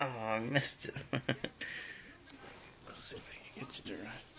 Oh, I missed it. Let's see if I can get you to run.